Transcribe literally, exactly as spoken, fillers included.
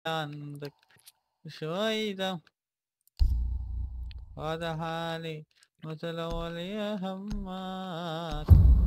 عندك شوي دم، هذا حالي مثل أول يا همك.